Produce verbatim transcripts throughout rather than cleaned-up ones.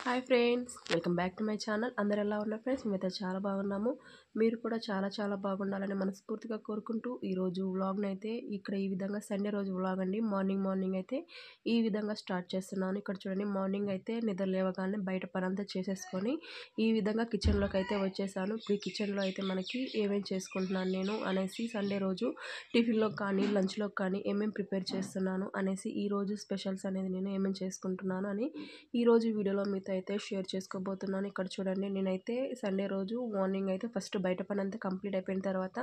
Hi friends, welcome back to my channel. అందరు ఎలా ఉన్నారు ఫ్రెండ్స్? మేమైతే చాలా బాగున్నాము. మీరు కూడా చాలా చాలా బాగుండాలని మనస్ఫూర్తిగా కోరుకుంటూ ఈరోజు వ్లాగ్ని అయితే ఇక్కడ ఈ విధంగా సండే రోజు వ్లాగ్ అండి. మార్నింగ్ మార్నింగ్ అయితే ఈ విధంగా స్టార్ట్ చేస్తున్నాను. ఇక్కడ చూడండి, మార్నింగ్ అయితే నిద్ర లేవగానే బయట పనంతా చేసేసుకొని ఈ విధంగా కిచెన్లోకి అయితే వచ్చేసాను. ఇప్పుడు ఈ కిచెన్లో అయితే మనకి ఏమేమి చేసుకుంటున్నాను నేను అనేసి, సండే రోజు టిఫిన్లో కానీ లంచ్లో కానీ ఏమేమి ప్రిపేర్ చేస్తున్నాను అనేసి, ఈరోజు స్పెషల్స్ అనేది నేను ఏమేమి చేసుకుంటున్నాను అని ఈరోజు వీడియోలో మీతో అయితే షేర్ చేసుకోబోతున్నాను. ఇక్కడ చూడండి, నేనైతే సండే రోజు మార్నింగ్ అయితే ఫస్ట్ బయట పని అంతా కంప్లీట్ అయిపోయిన తర్వాత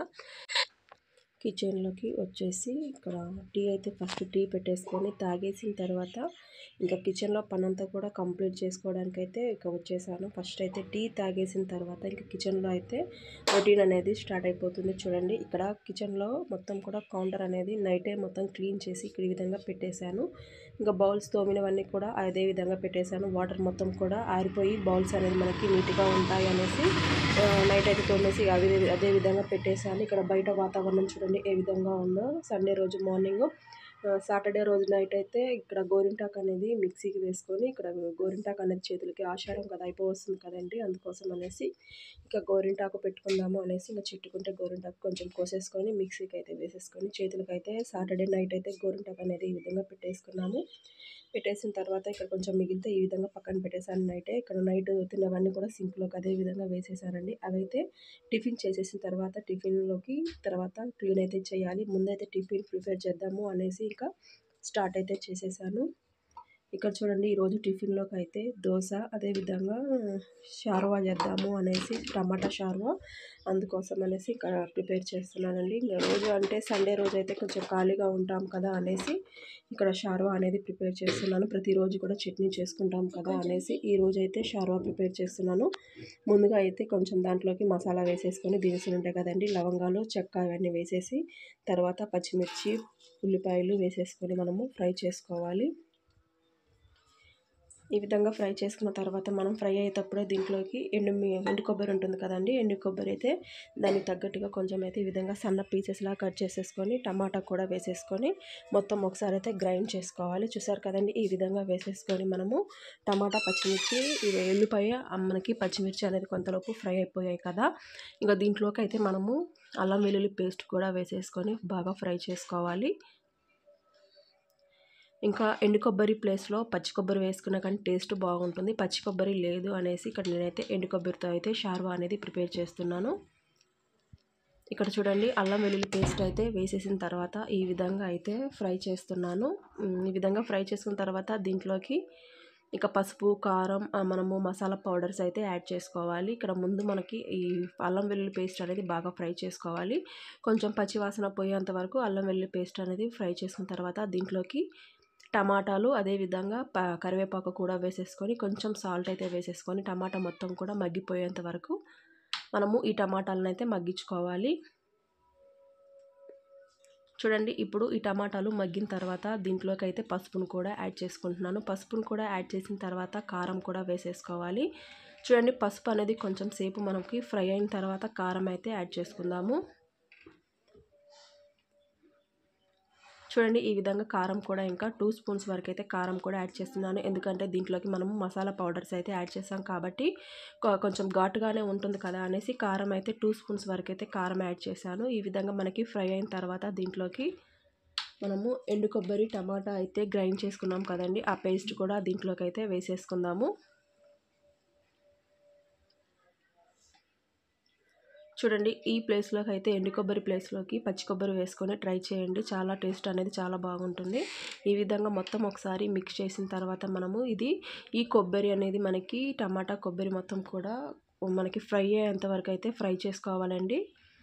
కిచెన్లోకి వచ్చేసి ఇక్కడ టీ అయితే ఫస్ట్ టీ పెట్టేసుకొని తాగేసిన తర్వాత ఇంకా కిచెన్లో పనంతా కూడా కంప్లీట్ చేసుకోవడానికి అయితే ఇక వచ్చేసాను. ఫస్ట్ అయితే టీ తాగేసిన తర్వాత ఇంకా కిచెన్లో అయితే రొటీన్ అనేది స్టార్ట్ అయిపోతుంది. చూడండి, ఇక్కడ కిచెన్లో మొత్తం కూడా కౌంటర్ అనేది నైటే మొత్తం క్లీన్ చేసి ఇక్కడ ఈ విధంగా పెట్టేశాను. ఇంకా బౌల్స్ తోమినవన్నీ కూడా అదే విధంగా పెట్టేశాను. వాటర్ మొత్తం కూడా ఆరిపోయి బౌల్స్ అనేది మనకి నీట్గా ఉంటాయి అనేసి నైట్ అయితే తోమేసి అదే అదే విధంగా పెట్టేశాను. ఇక్కడ బయట వాతావరణం చూడండి ఏ విధంగా ఉందో. సండే రోజు మార్నింగ్, సాటర్డే రోజు నైట్ అయితే ఇక్కడ గోరింటాకు అనేది మిక్సీకి వేసుకొని, ఇక్కడ గోరింటాకు అనేది చేతులకి ఆషాఢం కదా అయిపోవస్తుంది కదండి, అందుకోసం అనేసి ఇంకా గోరింటాకు పెట్టుకుందాము అనేసి ఇంకా చెట్టుకుంటే గోరింటాకు కొంచెం కోసేసుకొని మిక్సీకి అయితే వేసేసుకొని చేతులకి అయితే సాటర్డే నైట్ అయితే గోరింటాకు అనేది ఈ విధంగా పెట్టేసుకున్నాము. పెట్టేసిన తర్వాత ఇక్కడ కొంచెం మిగిలితే ఈ విధంగా పక్కన పెట్టేశాను. నైటే ఇక్కడ నైట్ తిన్నవన్నీ కూడా సింక్లోకి అదే విధంగా వేసేసానండి. అవైతే టిఫిన్ చేసేసిన తర్వాత టిఫిన్లోకి తర్వాత క్లీన్ అయితే చేయాలి. ముందైతే టిఫిన్ ప్రిపేర్ చేద్దాము అనేసి ఇంకా స్టార్ట్ అయితే చేసేసాను. ఇక్కడ చూడండి, ఈరోజు టిఫిన్లోకి అయితే దోశ, అదేవిధంగా షార్వా చేద్దాము అనేసి, టమాటా షార్వా, అందుకోసం అనేసి ఇక్కడ ప్రిపేర్ చేస్తున్నానండి. ఇంకా రోజు అంటే సండే రోజు అయితే కొంచెం ఖాళీగా ఉంటాం కదా అనేసి ఇక్కడ షార్వా అనేది ప్రిపేర్ చేస్తున్నాను. ప్రతిరోజు కూడా చట్నీ చేసుకుంటాం కదా అనేసి ఈ రోజు అయితే షార్వా ప్రిపేర్ చేస్తున్నాను. ముందుగా అయితే కొంచెం దాంట్లోకి మసాలా వేసేసుకొని, దినుసులు ఉంటాయి కదండి, లవంగాలు, చెక్క ఇవన్నీ వేసేసి తర్వాత పచ్చిమిర్చి, ఉల్లిపాయలు వేసేసుకొని మనము ఫ్రై చేసుకోవాలి. ఈ విధంగా ఫ్రై చేసుకున్న తర్వాత మనం ఫ్రై అయ్యేటప్పుడే దీంట్లోకి ఎండు ఎండు కొబ్బరి ఉంటుంది కదండి, ఎండు కొబ్బరి అయితే దానికి తగ్గట్టుగా కొంచెం అయితే ఈ విధంగా సన్న పీసెస్లా కట్ చేసేసుకొని టమాటా కూడా వేసేసుకొని మొత్తం ఒకసారి అయితే గ్రైండ్ చేసుకోవాలి. చూసారు కదండి, ఈ విధంగా వేసేసుకొని మనము టమాటా, పచ్చిమిర్చి, ఎల్లిపాయ, మనకి పచ్చిమిర్చి అనేది కొంతలోపు ఫ్రై అయిపోయాయి కదా. ఇంకా దీంట్లోకి అయితే మనము అల్లం వెల్లుల్లి పేస్ట్ కూడా వేసేసుకొని బాగా ఫ్రై చేసుకోవాలి. ఇంకా ఎండు కొబ్బరి ప్లేస్లో పచ్చి కొబ్బరి వేసుకున్నా కానీ టేస్ట్ బాగుంటుంది. పచ్చి కొబ్బరి లేదు అనేసి ఇక్కడ నేనైతే ఎండు కొబ్బరితో అయితే షార్వా అనేది ప్రిపేర్ చేస్తున్నాను. ఇక్కడ చూడండి, అల్లం వెల్లుల్లి పేస్ట్ అయితే వేసేసిన తర్వాత ఈ విధంగా అయితే ఫ్రై చేస్తున్నాను. ఈ విధంగా ఫ్రై చేసుకున్న తర్వాత దీంట్లోకి ఇక పసుపు, కారం, మనము మసాలా పౌడర్స్ అయితే యాడ్ చేసుకోవాలి. ఇక్కడ ముందు మనకి ఈ అల్లం వెల్లుల్లి పేస్ట్ అనేది బాగా ఫ్రై చేసుకోవాలి. కొంచెం పచ్చివాసన పోయేంత వరకు అల్లం వెల్లుల్లి పేస్ట్ అనేది ఫ్రై చేసుకున్న తర్వాత దీంట్లోకి టమాటాలు, అదేవిధంగా ప కరివేపాకు కూడా వేసేసుకొని కొంచెం సాల్ట్ అయితే వేసేసుకొని టమాటా మొత్తం కూడా మగ్గిపోయేంత వరకు మనము ఈ టమాటాలను అయితే మగ్గించుకోవాలి. చూడండి, ఇప్పుడు ఈ టమాటాలు మగ్గిన తర్వాత దీంట్లోకి అయితే పసుపును కూడా యాడ్ చేసుకుంటున్నాను. పసుపును కూడా యాడ్ చేసిన తర్వాత కారం కూడా వేసేసుకోవాలి. చూడండి, పసుపు అనేది కొంచెం సేపు మనకి ఫ్రై అయిన తర్వాత కారం అయితే యాడ్ చేసుకుందాము. చూడండి, ఈ విధంగా కారం కూడా ఇంకా టూ స్పూన్స్ వరకు అయితే కారం కూడా యాడ్ చేస్తున్నాను. ఎందుకంటే దీంట్లోకి మనము మసాలా పౌడర్స్ అయితే యాడ్ చేసాం కాబట్టి కొంచెం ఘాటుగానే ఉంటుంది కదా అనేసి కారం అయితే టూ స్పూన్స్ వరకు అయితే కారం యాడ్ చేశాను. ఈ విధంగా మనకి ఫ్రై అయిన తర్వాత దీంట్లోకి మనము ఎండు కొబ్బరి, టమాటా అయితే గ్రైండ్ చేసుకున్నాం కదండి, ఆ పేస్ట్ కూడా దీంట్లోకి అయితే వేసేసుకుందాము. చూడండి, ఈ ప్లేస్లోకి అయితే ఎండు కొబ్బరి ప్లేస్లోకి పచ్చి కొబ్బరి వేసుకొని ట్రై చేయండి. చాలా టేస్ట్ అనేది చాలా బాగుంటుంది. ఈ విధంగా మొత్తం ఒకసారి మిక్స్ చేసిన తర్వాత మనము ఇది ఈ కొబ్బరి అనేది మనకి టమాటా కొబ్బరి మొత్తం కూడా మనకి ఫ్రై అయ్యేంత వరకు అయితే ఫ్రై చేసుకోవాలండి.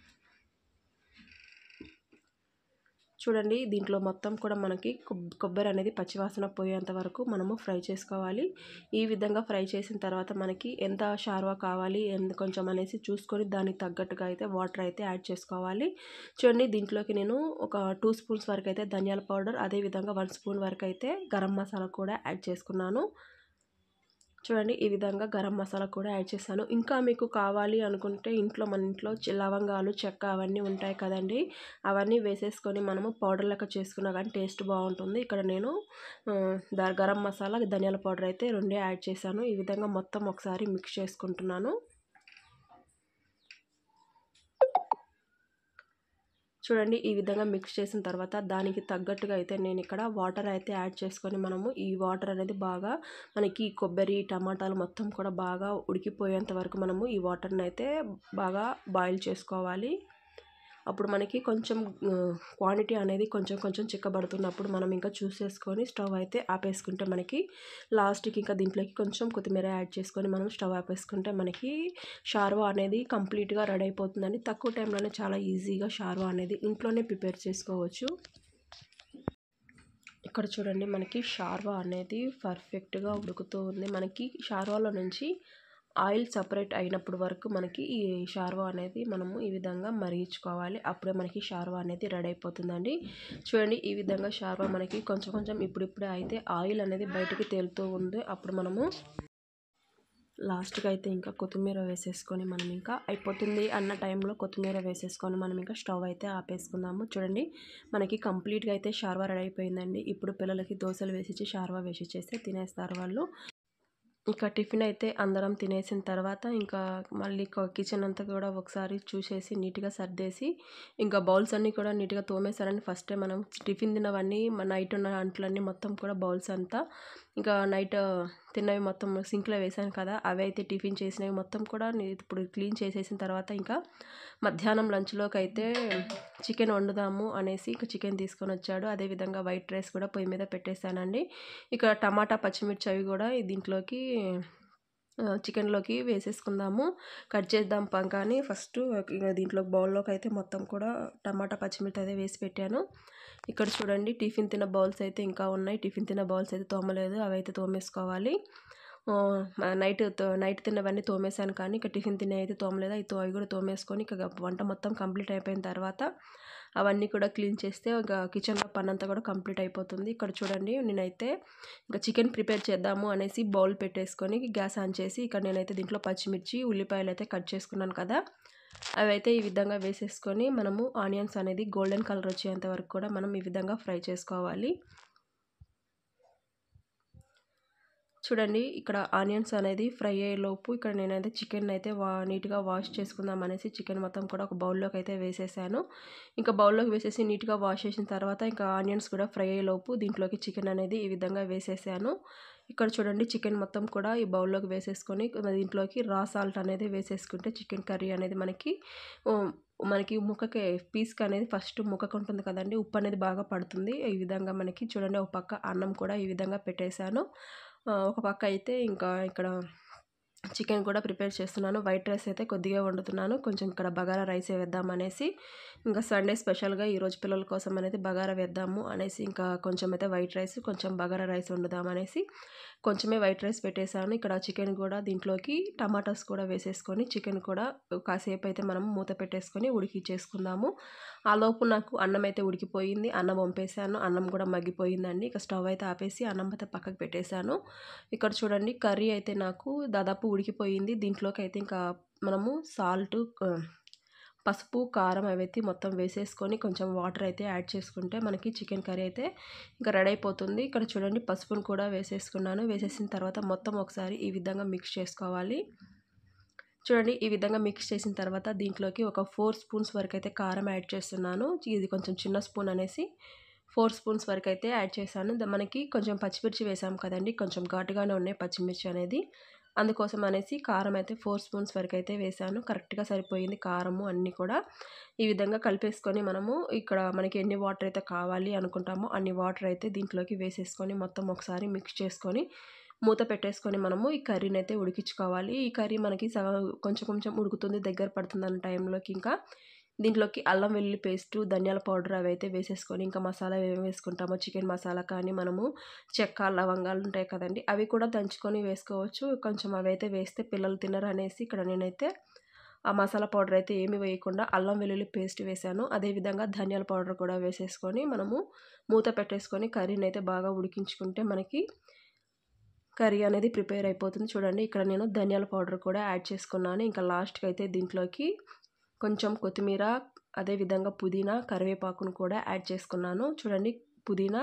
చూడండి, దీంట్లో మొత్తం కూడా మనకి కొబ్బరి అనేది పచ్చివాసన పోయేంత వరకు మనము ఫ్రై చేసుకోవాలి. ఈ విధంగా ఫ్రై చేసిన తర్వాత మనకి ఎంత షార్వా కావాలి ఎంత కొంచెం అనేసి చూసుకొని దానికి తగ్గట్టుగా అయితే వాటర్ అయితే యాడ్ చేసుకోవాలి. చూడండి, దీంట్లోకి నేను ఒక టూ స్పూన్స్ వరకు అయితే ధనియాల పౌడర్, అదేవిధంగా వన్ స్పూన్ వరకు అయితే గరం మసాలా కూడా యాడ్ చేసుకున్నాను. చూడండి ఈ విధంగా గరం మసాలా కూడా యాడ్ చేశాను. ఇంకా మీకు కావాలి అనుకుంటే ఇంట్లో మన ఇంట్లో లవంగాలు, చెక్క అవన్నీ ఉంటాయి కదండీ! అవన్నీ వేసేసుకొని మనము పౌడర్ లెక్క చేసుకున్నా కానీ టేస్ట్ బాగుంటుంది. ఇక్కడ నేను ద గరం మసాలా, ధనియాల పౌడర్ అయితే రెండే యాడ్ చేశాను. ఈ విధంగా మొత్తం ఒకసారి మిక్స్ చేసుకుంటున్నాను. చూడండి ఈ విధంగా మిక్స్ చేసిన తర్వాత దానికి తగ్గట్టుగా అయితే నేను ఇక్కడ వాటర్ అయితే యాడ్ చేసుకొని మనము ఈ వాటర్ అనేది బాగా మనకి కొబ్బరి, టమాటాలు మొత్తం కూడా బాగా ఉడికిపోయేంత వరకు మనము ఈ వాటర్ని అయితే బాగా బాయిల్ చేసుకోవాలి. అప్పుడు మనకి కొంచెం క్వాంటిటీ అనేది కొంచెం కొంచెం చిక్కబడుతున్నప్పుడు మనం ఇంకా చూసేసుకొని స్టవ్ అయితే ఆపేసుకుంటే మనకి లాస్ట్కి ఇంకా దీంట్లోకి కొంచెం కొత్తిమీర యాడ్ చేసుకొని మనం స్టవ్ ఆపేసుకుంటే మనకి షార్వా అనేది కంప్లీట్గా రెడీ అయిపోతుందండి. తక్కువ టైంలోనే చాలా ఈజీగా షార్వా అనేది ఇంట్లోనే ప్రిపేర్ చేసుకోవచ్చు. ఇక్కడ చూడండి మనకి షార్వా అనేది పర్ఫెక్ట్గా ఉడుకుతూ ఉంది. మనకి షార్వాలో నుంచి ఆయిల్ సపరేట్ అయినప్పుడు వరకు మనకి ఈ షార్వా అనేది మనము ఈ విధంగా మరిగించుకోవాలి. అప్పుడే మనకి షార్వా అనేది రెడీ అయిపోతుందండి. చూడండి ఈ విధంగా షార్వా మనకి కొంచెం కొంచెం ఇప్పుడిప్పుడే అయితే ఆయిల్ అనేది బయటికి తేలుతూ ఉంది. అప్పుడు మనము లాస్ట్కి అయితే ఇంకా కొత్తిమీర వేసేసుకొని మనం ఇంకా అయిపోతుంది అన్న టైంలో కొత్తిమీర వేసేసుకొని మనం ఇంకా స్టవ్ అయితే ఆపేసుకుందాము. చూడండి మనకి కంప్లీట్గా అయితే షార్వా రెడీ అయిపోయిందండి. ఇప్పుడు పిల్లలకి దోశలు వేసిచ్చి షార్వా వేసి చేస్తే తినేస్తారు వాళ్ళు. ఇక టిఫిన్ అయితే అందరం తినేసిన తర్వాత ఇంకా మళ్ళీ కిచెన్ అంతా కూడా ఒకసారి చూసేసి నీట్గా సర్దేసి ఇంకా బౌల్స్ అన్నీ కూడా నీట్గా తోమేశారని ఫస్ట్ టైం మనం టిఫిన్ తిన్నవన్నీ నైట్ ఉన్న అంట్లన్నీ మొత్తం కూడా బౌల్స్ అంతా ఇంకా నైట్ తిన్నవి మొత్తం సింక్లో వేసాను కదా, అవి అయితే టిఫిన్ చేసినవి మొత్తం కూడా ఇప్పుడు క్లీన్ చేసేసిన తర్వాత ఇంకా మధ్యాహ్నం లంచ్లోకి అయితే చికెన్ వండుదాము అనేసి ఇక చికెన్ తీసుకొని వచ్చాడు. అదేవిధంగా వైట్ రైస్ కూడా పొయ్యి మీద పెట్టేశానండి. ఇక టమాటా, పచ్చిమిర్చి అవి కూడా దీంట్లోకి చికెన్లోకి వేసేసుకుందాము, కట్ చేద్దాం కానీ ఫస్ట్ దీంట్లో బౌల్లోకి అయితే మొత్తం కూడా టమాటా, పచ్చిమిర్చి అయితే వేసి పెట్టాను. ఇక్కడ చూడండి టిఫిన్ తిన్న బౌల్స్ అయితే ఇంకా ఉన్నాయి. టిఫిన్ తిన్న బౌల్స్ అయితే తోమలేదు, అవి అయితే తోమేసుకోవాలి. నైట్ నైట్ తిన్నవన్నీ తోమేశాను కానీ ఇక టిఫిన్ తినే అయితే తోమలేదు. అవి అవి కూడా తోమేసుకొని ఇక వంట మొత్తం కంప్లీట్ అయిపోయిన తర్వాత అవన్నీ కూడా క్లీన్ చేస్తే ఒక కిచెన్లో పని అంతా కూడా కంప్లీట్ అయిపోతుంది. ఇక్కడ చూడండి నేనైతే ఇంకా చికెన్ ప్రిపేర్ చేద్దాము అనేసి బౌల్ పెట్టేసుకొని గ్యాస్ ఆన్ చేసి ఇక్కడ నేనైతే దీంట్లో పచ్చిమిర్చి, ఉల్లిపాయలు అయితే కట్ చేసుకున్నాను కదా, అవి అయితే ఈ విధంగా వేసేసుకొని మనము ఆనియన్స్ అనేది గోల్డెన్ కలర్ వచ్చేంత వరకు కూడా మనం ఈ విధంగా ఫ్రై చేసుకోవాలి. చూడండి ఇక్కడ ఆనియన్స్ అనేది ఫ్రై అయ్యేలోపు ఇక్కడ నేనైతే చికెన్ అయితే వా నీట్గా వాష్ చేసుకుందాం అనేసి చికెన్ మొత్తం కూడా ఒక బౌల్లోకి అయితే వేసేసాను. ఇంకా బౌల్లోకి వేసేసి నీట్గా వాష్ చేసిన తర్వాత ఇంకా ఆనియన్స్ కూడా ఫ్రై అయ్యేలోపు దీంట్లోకి చికెన్ అనేది ఈ విధంగా వేసేసాను. ఇక్కడ చూడండి చికెన్ మొత్తం కూడా ఈ బౌల్లోకి వేసేసుకొని దీంట్లోకి రా సాల్ట్ అనేది వేసేసుకుంటే చికెన్ కర్రీ అనేది మనకి మనకి ముక్కకి పీస్కి అనేది ఫస్ట్ ముక్కకు ఉంటుంది కదండి, ఉప్పు అనేది బాగా పడుతుంది. ఈ విధంగా మనకి చూడండి ఒక పక్క అన్నం కూడా ఈ విధంగా పెట్టేశాను. ఒక పక్క అయితే ఇంకా ఇక్కడ చికెన్ కూడా ప్రిపేర్ చేస్తున్నాను. వైట్ రైస్ అయితే కొద్దిగా వండుతున్నాను, కొంచెం ఇక్కడ బగారా రైసే వేద్దాం అనేసి ఇంకా సండే స్పెషల్గా ఈరోజు పిల్లల కోసం అనేది బగారా వేద్దాము అనేసి ఇంకా కొంచెం అయితే వైట్ రైస్, కొంచెం బగారా రైస్ వండుదాం అనేసి కొంచెమే వైట్ రైస్ పెట్టేశాను. ఇక్కడ చికెన్ కూడా దీంట్లోకి టమాటాస్ కూడా వేసేసుకొని చికెన్ కూడా కాసేపు అయితే మనం మూత పెట్టేసుకొని ఉడికిచ్చేసుకుందాము. ఆ లోపు నాకు అన్నం అయితే ఉడికిపోయింది, అన్నం వంపేశాను, అన్నం కూడా మగ్గిపోయిందండి. ఇక స్టవ్ అయితే ఆపేసి అన్నం అయితే పక్కకు పెట్టేశాను. ఇక్కడ చూడండి కర్రీ అయితే నాకు దాదాపు ఉడికిపోయింది. దీంట్లోకి అయితే ఇంకా మనము సాల్ట్, పసుపు, కారం అవైతే మొత్తం వేసేసుకొని కొంచెం వాటర్ అయితే యాడ్ చేసుకుంటే మనకి చికెన్ కర్రీ అయితే ఇంకా రెడీ అయిపోతుంది. ఇక్కడ చూడండి పసుపును కూడా వేసేసుకున్నాను. వేసేసిన తర్వాత మొత్తం ఒకసారి ఈ విధంగా మిక్స్ చేసుకోవాలి. చూడండి ఈ విధంగా మిక్స్ చేసిన తర్వాత దీంట్లోకి ఒక ఫోర్ స్పూన్స్ వరకు అయితే కారం యాడ్ చేస్తున్నాను. ఇది కొంచెం చిన్న స్పూన్ అనేసి ఫోర్ స్పూన్స్ వరకు అయితే యాడ్ చేశాను. మనకి కొంచెం పచ్చిమిర్చి వేసాము కదండి, కొంచెం ఘాటుగానే ఉన్నాయి పచ్చిమిర్చి అనేది, అందుకోసం అనేసి కారం అయితే ఫోర్ స్పూన్స్ వరకు అయితే వేసాను. కరెక్ట్గా సరిపోయింది కారము అన్నీ కూడా. ఈ విధంగా కలిపేసుకొని మనము ఇక్కడ మనకి ఎన్ని వాటర్ అయితే కావాలి అనుకుంటామో అన్ని వాటర్ అయితే దీంట్లోకి వేసేసుకొని మొత్తం ఒకసారి మిక్స్ చేసుకొని మూత పెట్టేసుకొని మనము ఈ కర్రీని అయితే ఉడికించుకోవాలి. ఈ కర్రీ మనకి సగం కొంచెం కొంచెం ఉడుకుతుంది, దగ్గర పడుతుంది అన్న టైంలోకి ఇంకా దీంట్లోకి అల్లం వెల్లుల్లి పేస్టు, ధనియాల పౌడర్ అవి అయితే వేసేసుకొని ఇంకా మసాలా ఏమి వేసుకుంటామో చికెన్ మసాలా కానీ మనము చెక్క, లవంగాలు ఉంటాయి కదండి, అవి కూడా దంచుకొని వేసుకోవచ్చు. కొంచెం అవి అయితే వేస్తే పిల్లలు తినరు అనేసి ఇక్కడ నేనైతే ఆ మసాలా పౌడర్ అయితే ఏమి వేయకుండా అల్లం వెల్లుల్లి పేస్ట్ వేసాను. అదేవిధంగా ధనియాల పౌడర్ కూడా వేసేసుకొని మనము మూత పెట్టేసుకొని కర్రీని అయితే బాగా ఉడికించుకుంటే మనకి కర్రీ అనేది ప్రిపేర్ అయిపోతుంది. చూడండి ఇక్కడ నేను ధనియాల పౌడర్ కూడా యాడ్ చేసుకున్నాను. ఇంకా లాస్ట్‌కి అయితే దీంట్లోకి కొంచెం కొత్తిమీర, అదేవిధంగా పుదీనా, కరివేపాకును కూడా యాడ్ చేసుకున్నాను. చూడండి పుదీనా,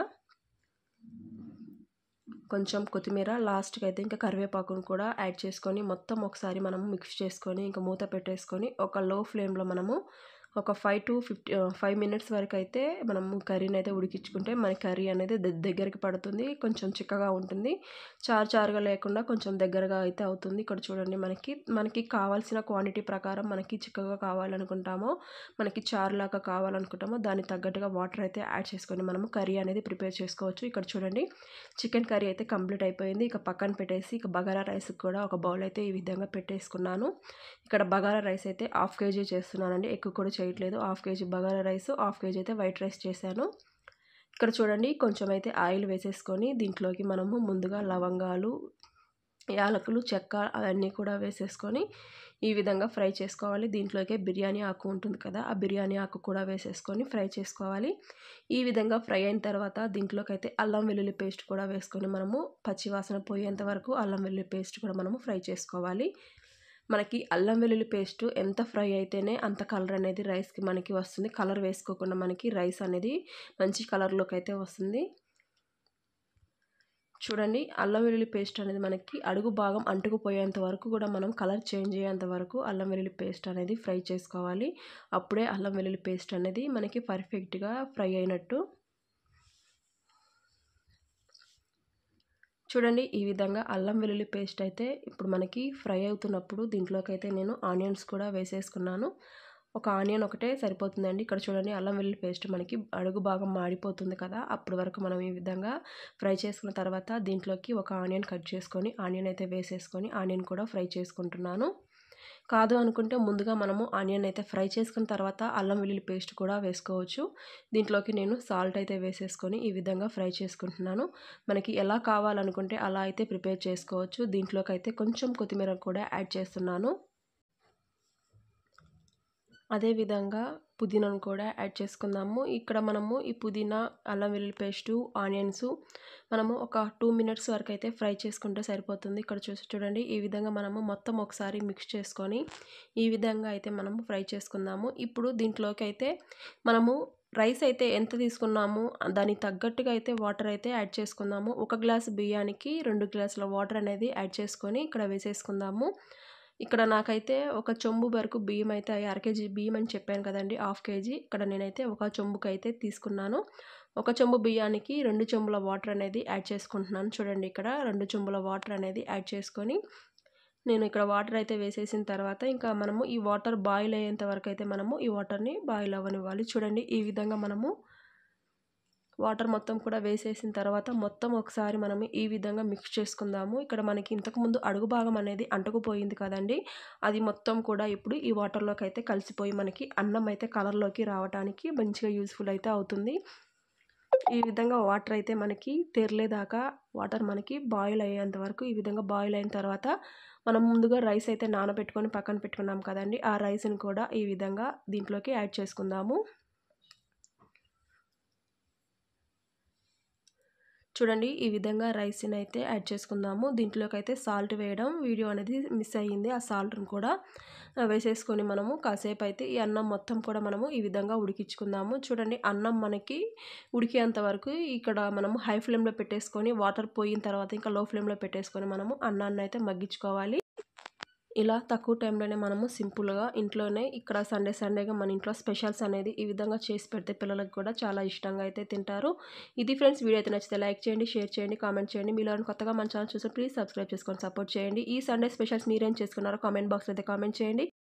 కొంచెం కొత్తిమీర, లాస్ట్‌కి అయితే ఇంకా కరివేపాకును కూడా యాడ్ చేసుకొని మొత్తం ఒకసారి మనం మిక్స్ చేసుకొని ఇంకా మూత పెట్టేసుకొని ఒక లో ఫ్లేమ్‌లో మనము ఒక five to fifty five minutes వరకు అయితే మనము కర్రీని అయితే ఉడికించుకుంటే మన కర్రీ అనేది దగ్గరికి పడుతుంది. కొంచెం చిక్కగా ఉంటుంది. చారు చారుగా లేకుండా కొంచెం దగ్గరగా అయితే అవుతుంది. ఇక్కడ చూడండి మనకి మనకి కావాల్సిన క్వాంటిటీ ప్రకారం మనకి చిక్కగా కావాలనుకుంటామో, మనకి చారులాగా కావాలనుకుంటామో దానికి తగ్గట్టుగా వాటర్ అయితే యాడ్ చేసుకొని మనము కర్రీ అనేది ప్రిపేర్ చేసుకోవచ్చు. ఇక్కడ చూడండి చికెన్ కర్రీ అయితే కంప్లీట్ అయిపోయింది. ఇక పక్కన పెట్టేసి ఇక బగారా రైస్ కూడా ఒక బౌల్ అయితే ఈ విధంగా పెట్టేసుకున్నాను. ఇక్కడ బగారా రైస్ అయితే హాఫ్ కేజీ చేస్తున్నానండి. ఎక్కువ కూడా చేయట్లేదు. Half KG bagara rice, half KG అయితే వైట్ రైస్ చేశాను. ఇక్కడ చూడండి కొంచెం అయితే ఆయిల్ వేసేసుకొని దీంట్లోకి మనము ముందుగా లవంగాలు, యాలకులు, చెక్క అవన్నీ కూడా వేసేసుకొని ఈ విధంగా ఫ్రై చేసుకోవాలి. దీంట్లోకే బిర్యానీ ఆకు ఉంటుంది కదా, ఆ బిర్యానీ ఆకు కూడా వేసేసుకొని ఫ్రై చేసుకోవాలి. ఈ విధంగా ఫ్రై అయిన తర్వాత దీంట్లోకి అయితే అల్లం వెల్లుల్లి పేస్ట్ కూడా వేసుకొని మనము పచ్చివాసన పోయేంత వరకు అల్లం వెల్లుల్లి పేస్ట్ కూడా మనము ఫ్రై చేసుకోవాలి. మనకి అల్లం వెల్లుల్లి పేస్ట్ ఎంత ఫ్రై అయితేనే అంత కలర్ అనేది రైస్కి మనకి వస్తుంది. కలర్ వేసుకోకుండా మనకి రైస్ అనేది మంచి కలర్లోకి అయితే వస్తుంది. చూడండి అల్లం వెల్లుల్లి పేస్ట్ అనేది మనకి అడుగు భాగం అంటుకుపోయేంత వరకు కూడా మనం కలర్ చేంజ్ అయ్యేంత వరకు అల్లం వెల్లుల్లి పేస్ట్ అనేది ఫ్రై చేసుకోవాలి. అప్పుడే అల్లం వెల్లుల్లి పేస్ట్ అనేది మనకి పర్ఫెక్ట్గా ఫ్రై అయినట్టు. చూడండి ఈ విధంగా అల్లం వెల్లుల్లి పేస్ట్ అయితే ఇప్పుడు మనకి ఫ్రై అవుతున్నప్పుడు దీంట్లోకి అయితే నేను ఆనియన్స్ కూడా వేసేసుకున్నాను. ఒక ఆనియన్ ఒకటే సరిపోతుందండి. ఇక్కడ చూడండి అల్లం వెల్లుల్లి పేస్ట్ మనకి అడుగు భాగం మాడిపోతుంది కదా, అప్పటి వరకు మనం ఈ విధంగా ఫ్రై చేసుకున్న తర్వాత దీంట్లోకి ఒక ఆనియన్ కట్ చేసుకొని ఆనియన్ అయితే వేసేసుకొని ఆనియన్ కూడా ఫ్రై చేసుకుంటున్నాను. కాదు అనుకుంటే ముందుగా మనము ఆనియన్ అయితే ఫ్రై చేసుకున్న తర్వాత అల్లం వెల్లుల్లి పేస్ట్ కూడా వేసుకోవచ్చు. దీంట్లోకి నేను సాల్ట్ అయితే వేసేసుకొని ఈ విధంగా ఫ్రై చేసుకుంటున్నాను. మనకి ఎలా కావాలనుకుంటే అలా అయితే ప్రిపేర్ చేసుకోవచ్చు. దీంట్లోకి అయితే కొంచెం కొత్తిమీర కూడా యాడ్ చేస్తున్నాను. అదేవిధంగా పుదీనాను కూడా యాడ్ చేసుకుందాము. ఇక్కడ మనము ఈ పుదీనా, అల్లం వెల్లుల్లి పేస్టు, ఆనియన్స్ మనము ఒక టూ మినిట్స్ వరకు అయితే ఫ్రై చేసుకుంటే సరిపోతుంది. ఇక్కడ చూసి చూడండి ఈ విధంగా మనము మొత్తం ఒకసారి మిక్స్ చేసుకొని ఈ విధంగా అయితే మనము ఫ్రై చేసుకుందాము. ఇప్పుడు దీంట్లోకి అయితే మనము రైస్ అయితే ఎంత తీసుకున్నాము దానికి తగ్గట్టుగా అయితే వాటర్ అయితే యాడ్ చేసుకుందాము. ఒక గ్లాస్ బియ్యానికి రెండు గ్లాసుల వాటర్ అనేది యాడ్ చేసుకొని ఇక్కడ వేసేసుకుందాము. ఇక్కడ నాకైతే ఒక చెంబు వరకు బియ్యం అయితే అర కేజీ బియ్యం అని చెప్పాను కదండి, హాఫ్ కేజీ. ఇక్కడ నేనైతే ఒక చెంబుకి అయితే తీసుకున్నాను. ఒక చెంబు బియ్యానికి రెండు చెంబుల వాటర్ అనేది యాడ్ చేసుకుంటున్నాను. చూడండి ఇక్కడ రెండు చెంబుల వాటర్ అనేది యాడ్ చేసుకొని నేను ఇక్కడ వాటర్ అయితే వేసేసిన తర్వాత ఇంకా మనము ఈ వాటర్ బాయిల్ అయ్యేంత వరకు అయితే మనము ఈ వాటర్ని బాయిల్ అవ్వనివ్వాలి. చూడండి ఈ విధంగా మనము వాటర్ మొత్తం కూడా వేసేసిన తర్వాత మొత్తం ఒకసారి మనం ఈ విధంగా మిక్స్ చేసుకుందాము. ఇక్కడ మనకి ఇంతకుముందు అడుగు భాగం అనేది అంటుకుపోయింది కదండి, అది మొత్తం కూడా ఇప్పుడు ఈ వాటర్లోకి అయితే కలిసిపోయి మనకి అన్నం అయితే కలర్లోకి రావడానికి మంచిగా యూస్ఫుల్ అయితే అవుతుంది. ఈ విధంగా వాటర్ అయితే మనకి తెరలేదాకా వాటర్ మనకి బాయిల్ అయ్యేంత వరకు ఈ విధంగా బాయిల్ అయిన తర్వాత మనం ముందుగా రైస్ అయితే నానబెట్టుకొని పక్కన పెట్టుకున్నాం కదండి, ఆ రైస్ని కూడా ఈ విధంగా దీంట్లోకి యాడ్ చేసుకుందాము. చూడండి ఈ విధంగా రైస్ని అయితే యాడ్ చేసుకుందాము. దీంట్లోకి అయితే సాల్ట్ వేయడం వీడియో అనేది మిస్ అయ్యింది. ఆ సాల్ట్ని కూడా వేసేసుకొని మనము కాసేపు అయితే ఈ అన్నం మొత్తం కూడా మనము ఈ విధంగా ఉడికించుకుందాము. చూడండి అన్నం మనకి ఉడికేంత వరకు ఇక్కడ మనము హై ఫ్లేమ్లో పెట్టేసుకొని వాటర్ పోయిన తర్వాత ఇంకా లో ఫ్లేమ్లో పెట్టేసుకొని మనము అన్నాన్ని అయితే మగ్గించుకోవాలి. ఇలా తక్కువ టైంలోనే మనము సింపుల్గా ఇంట్లోనే ఇక్కడ సండే సండేగా మన ఇంట్లో స్పెషల్స్ అనేది ఈ విధంగా చేసి పెడితే పిల్లలకు కూడా చాలా ఇష్టంగా అయితే తింటారు. ఇది ఫ్రెండ్స్, వీడియో అయితే నచ్చితే లైక్ చేయండి, షేర్ చేయండి, కామెంట్ చేయండి. మీలో కొత్తగా మన ఛానల్ చూసి ప్లీజ్ సబ్స్క్రైబ్ చేసుకొని సపోర్ట్ చేయండి. ఈ సండే స్పెషల్స్ మీరేం చేసుకున్నారో కామెంట్ బాక్స్లో అయితే కామెంట్ చేయండి.